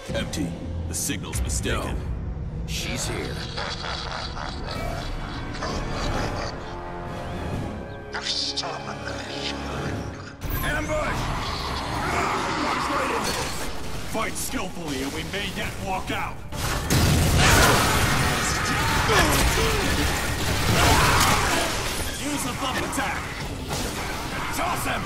Empty. The signal's mistaken. No. She's here. Ambush! Walks right into this. Fight skillfully and we may yet walk out. Use a bump attack. Toss him!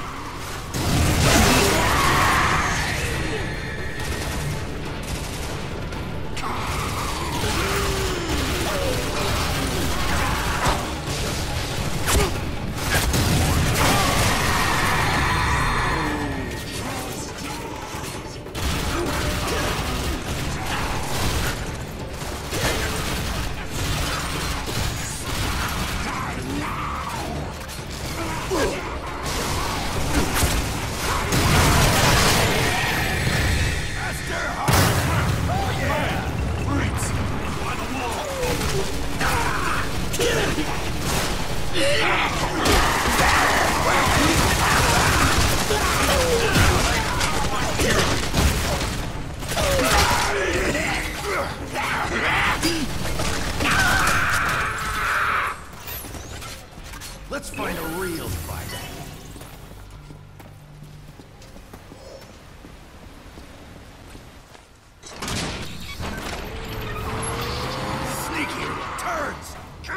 Let's find a real fight. Sneaky turds!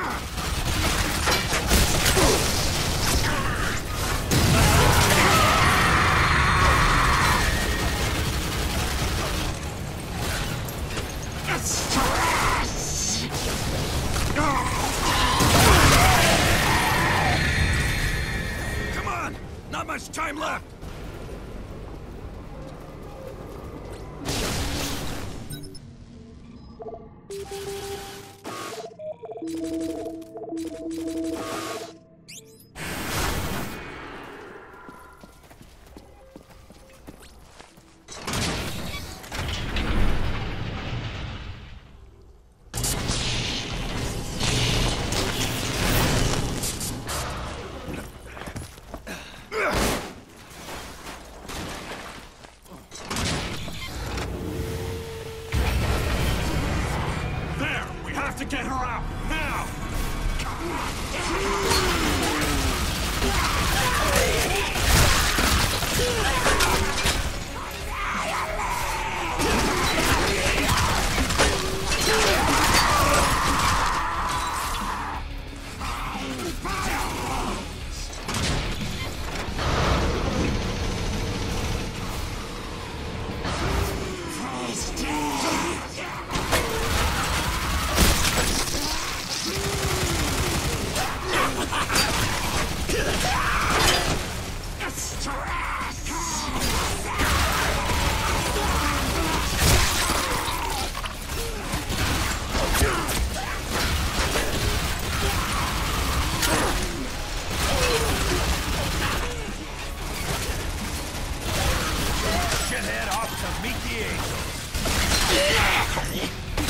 Come on! Not much time left! There! We have to get her out! Now! Shithead off to meet the angels.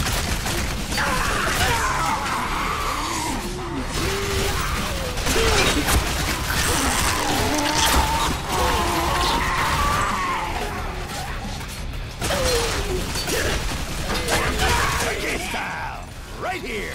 Turkey style, right here.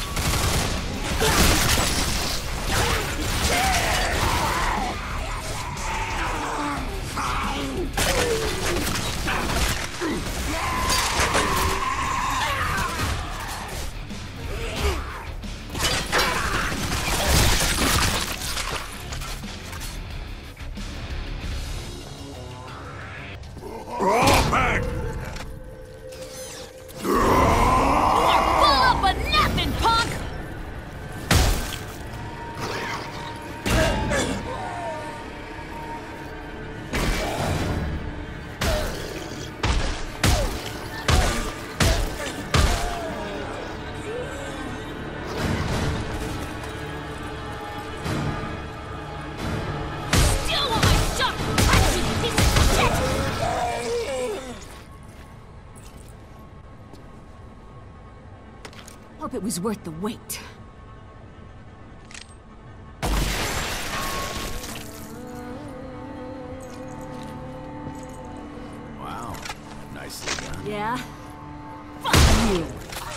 All back! Full up of nothing, punk! Still want my shot! Punch you piece of shit! Hope it was worth the wait. Wow, nicely done. Yeah? Fuck you!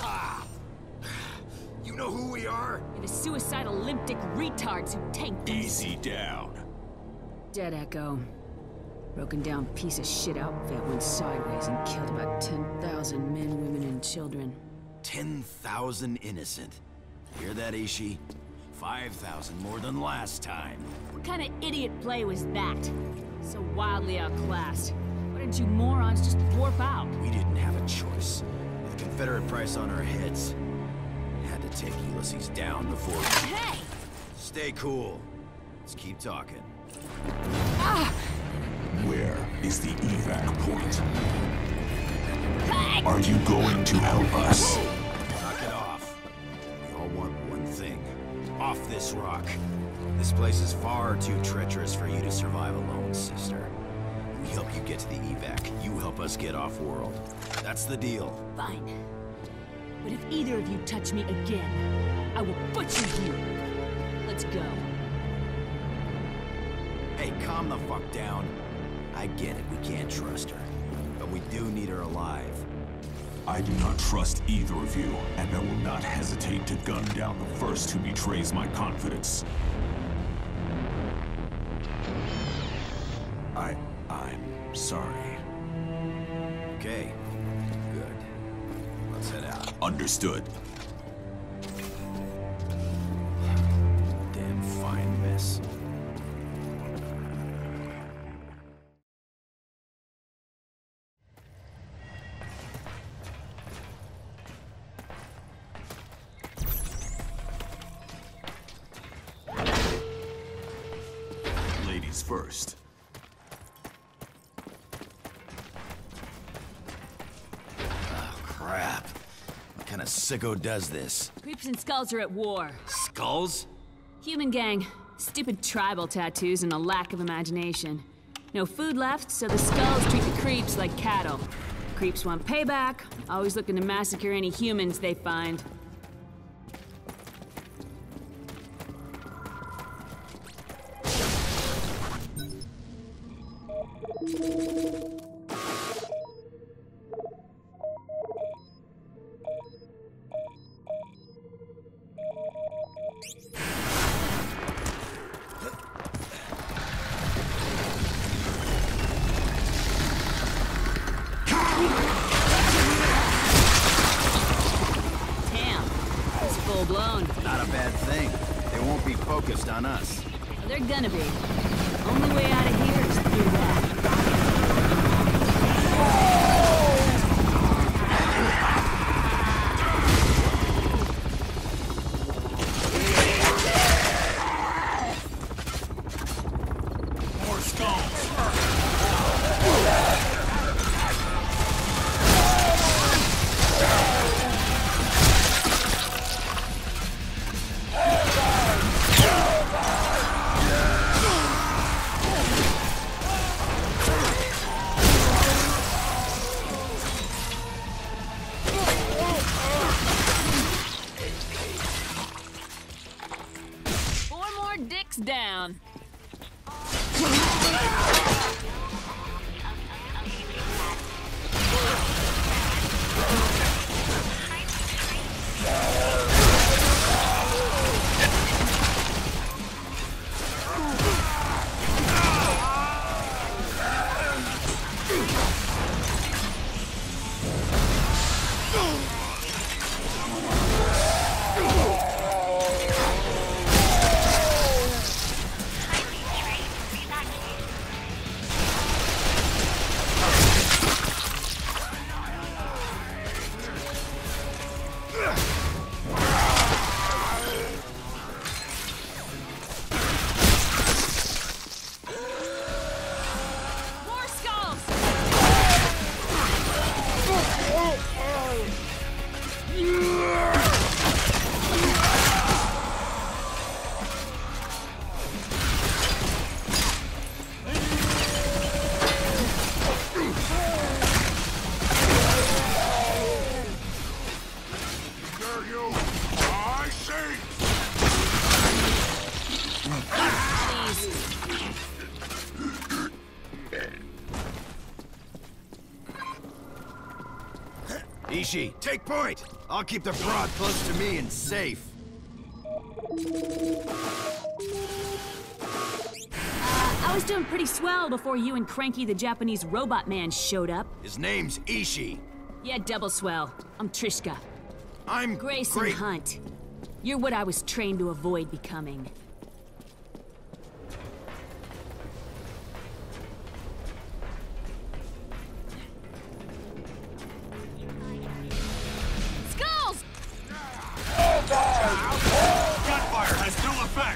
You know who we are? You're the suicidal limpdick retards who tanked us. Easy down. Dead Echo. Broken down piece of shit outfit went sideways and killed about 10,000 men, women, and children. 10,000 innocent. Hear that, Ishi? 5,000 more than last time. What kind of idiot play was that? So wildly outclassed. Why didn't you morons just warp out? We didn't have a choice. With the Confederate price on our heads. Had to take Ulysses down before... Hey! Stay cool. Let's keep talking. Where is the evac point? Hey! Are you going to help us? Knock it off. We all want one thing. Off this rock. This place is far too treacherous for you to survive alone, sister. We help you get to the evac. You help us get off-world. That's the deal. Fine. But if either of you touch me again, I will butcher you. Let's go. Hey, calm the fuck down. I get it, we can't trust her. But we do need her alive. I do not trust either of you, and I will not hesitate to gun down the first who betrays my confidence. I'm sorry. Okay. Good. Let's head out. Understood. Damn fine mess. Ladies first. Crap. What kind of sicko does this? Creeps and skulls are at war. Skulls? Human gang. Stupid tribal tattoos and a lack of imagination. No food left, so the skulls treat the creeps like cattle. Creeps want payback, always looking to massacre any humans they find. Damn, it's full blown. Not a bad thing. They won't be focused on us. Well, they're gonna be. Only way out of here is through that. More skulls! Ishi, take point! I'll keep the broad close to me and safe. I was doing pretty swell before you and Cranky the Japanese robot man showed up. His name's Ishi. Yeah, double swell. I'm Trishka. I'm Grayson Hunt. You're what I was trained to avoid becoming. Skulls! Gunfire has no effect!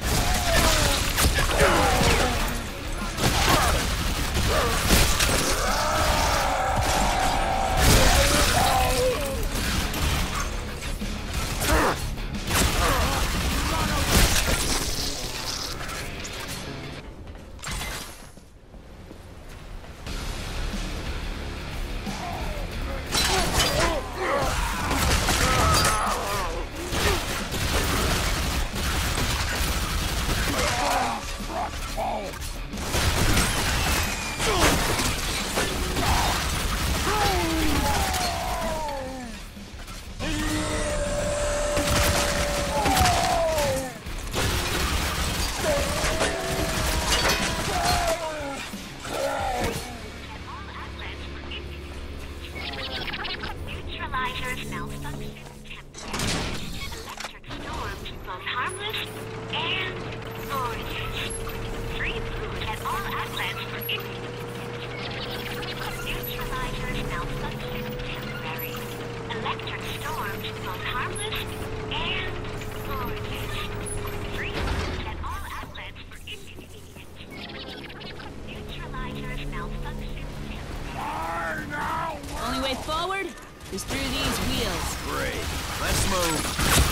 Only way forward is through these wheels. Great. Let's move.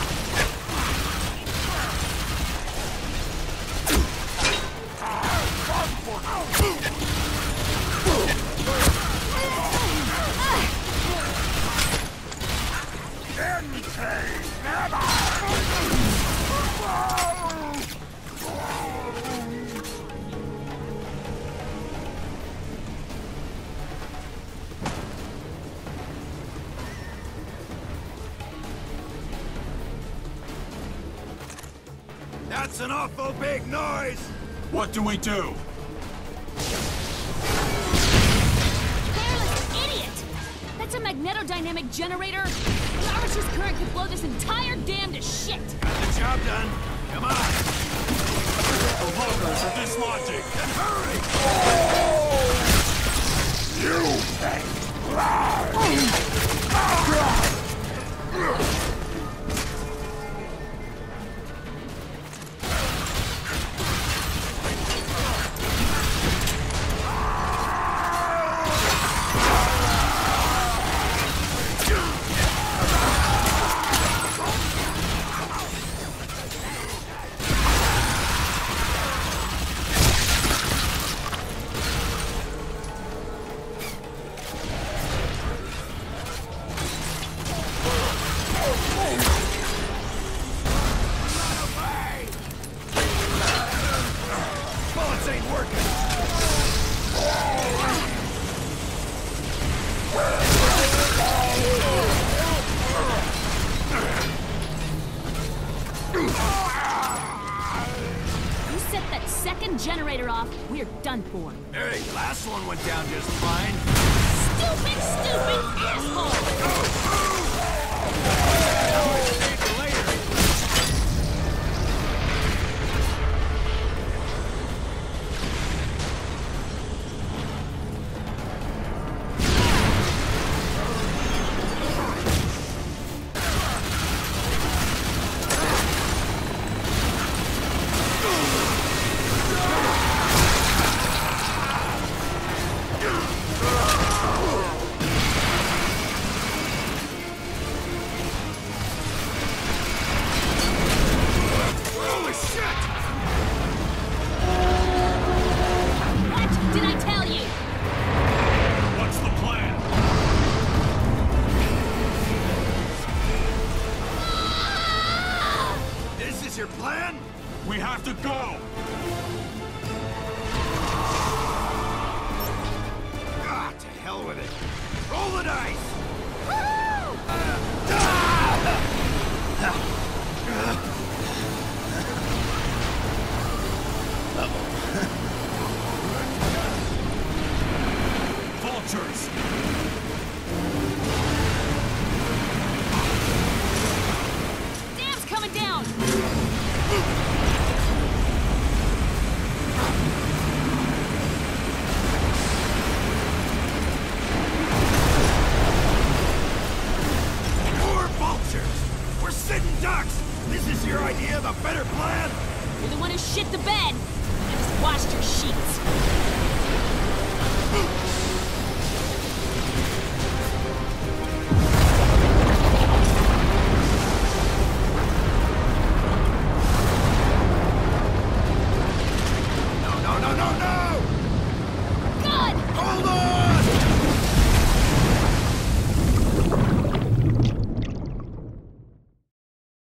That's an awful big noise! What do we do? Careless idiot! That's a magnetodynamic generator! Larish's current could blow this entire dam to shit! Got the job done. Come on! The loaders are dislodging! Then hurry! You think! Bullets ain't working! You set that second generator off, we're done for. Hey, last one went down just fine. Stupid asshole! We have to go! Ah, to hell with it. Roll the dice! shit the bed. I just washed your sheets.